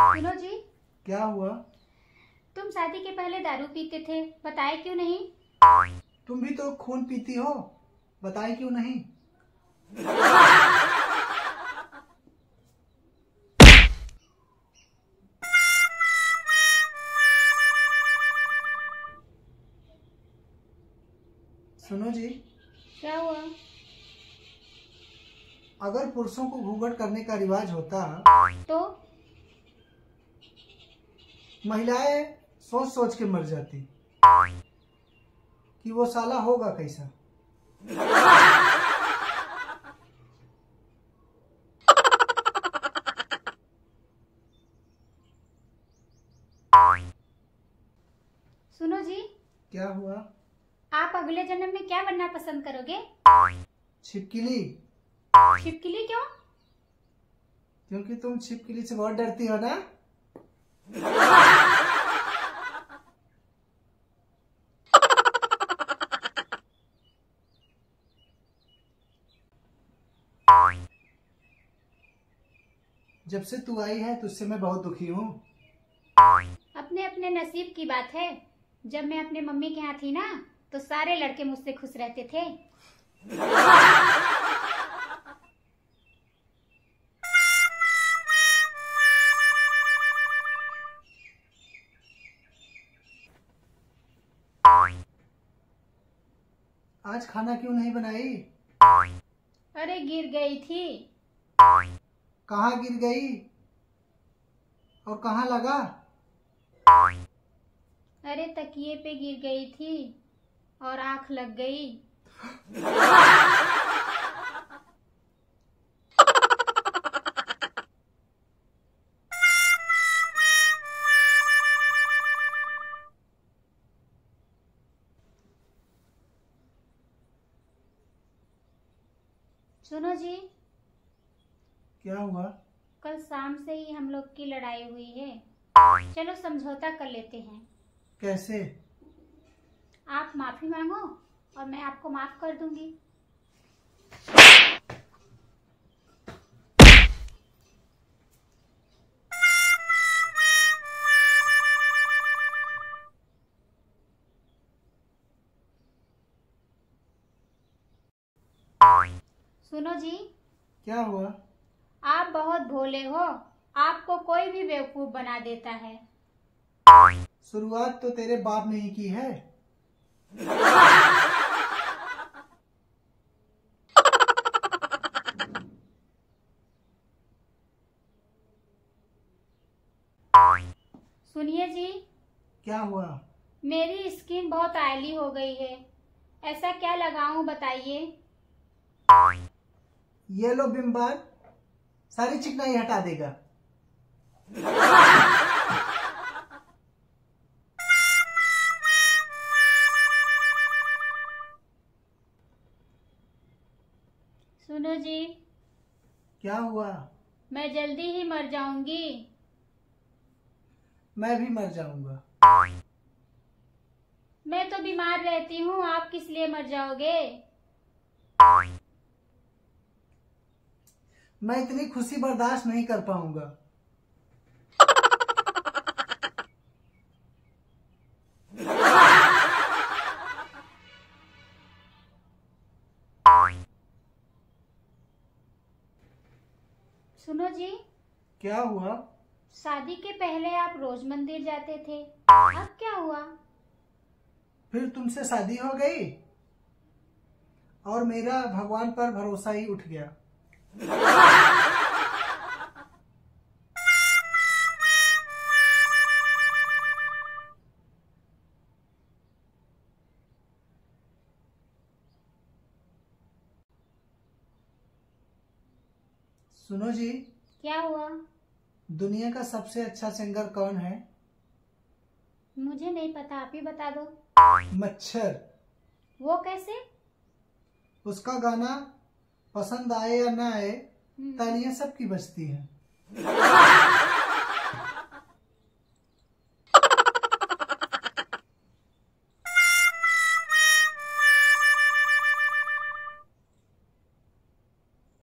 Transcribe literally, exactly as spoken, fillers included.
सुनो जी। क्या हुआ? तुम शादी के पहले दारू पीते थे, बताए क्यों नहीं? तुम भी तो खून पीती हो, बताए क्यों नहीं? सुनो जी। क्या हुआ? अगर पुरुषों को घूंघट करने का रिवाज होता तो महिलाएं सोच सोच के मर जाती कि वो साला होगा कैसा। सुनो जी। क्या हुआ? आप अगले जन्म में क्या बनना पसंद करोगे? छिपकली। छिपकली क्यों? क्योंकि तुम छिपकली से बहुत डरती हो ना। जब से तू आई है तुझसे मैं बहुत दुखी हूँ। अपने अपने नसीब की बात है। जब मैं अपने मम्मी के यहाँ थी ना, तो सारे लड़के मुझसे खुश रहते थे। आज खाना क्यों नहीं बनाई? अरे गिर गई थी। कहाँ गिर गई और कहाँ लगा? अरे तकिए पे गिर गई थी और आंख लग गई। सुनो जी। क्या हुआ? कल शाम से ही हम लोग की लड़ाई हुई है। चलो समझौता कर लेते हैं। कैसे? आप माफी मांगो और मैं आपको माफ कर दूंगी। सुनो जी। क्या हुआ? आप बहुत भोले हो, आपको कोई भी बेवकूफ बना देता है। शुरुआत तो तेरे बाप ने ही की है। सुनिए जी। क्या हुआ? मेरी स्किन बहुत ऑयली हो गई है, ऐसा क्या लगाऊं बताइए? ये लो विम बार, सारी चिकनाई हटा देगा। सुनो जी। क्या हुआ? मैं जल्दी ही मर जाऊंगी। मैं भी मर जाऊंगा। मैं तो बीमार रहती हूँ, आप किस लिए मर जाओगे? मैं इतनी खुशी बर्दाश्त नहीं कर पाऊंगा। सुनो जी। क्या हुआ? शादी के पहले आप रोज मंदिर जाते थे, अब क्या हुआ? फिर तुमसे शादी हो गई और मेरा भगवान पर भरोसा ही उठ गया। सुनो जी। क्या हुआ? दुनिया का सबसे अच्छा सिंगर कौन है? मुझे नहीं पता, आप ही बता दो। मच्छर। वो कैसे? उसका गाना पसंद आए या ना आए, हम्म। तालियां सबकी बजती हैं।